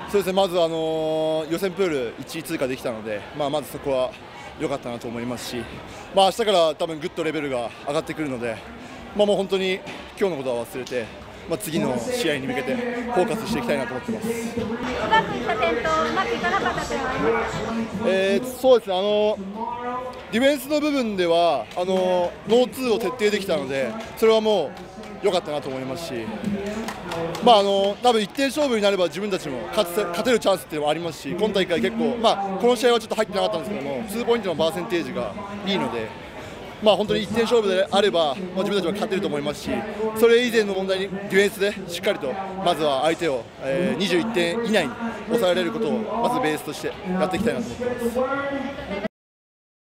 そうですね、まず、予選プール1位通過できたので、まずそこは良かったなと思いますし、明日から多分ぐっとレベルが上がってくるので、もう本当に今日のことは忘れて、次の試合に向けてフォーカスしていきたいなと思ってます。 うまくいった点とうまくいかなかった点はありますか？ そうですね、ディフェンスの部分ではノーツーを徹底できたので、それはもう良かったなと思いますし、多分1点勝負になれば自分たちも勝てるチャンスっていうのもありますし、今大会結構、この試合はちょっと入ってなかったんですけども、ツーポイントのパーセンテージがいいので、本当に1点勝負であれば、自分たちは勝てると思いますし、それ以前の問題にディフェンスでしっかりとまずは相手を21点以内に抑えられることをまずベースとしてやっていきたいなと思っています。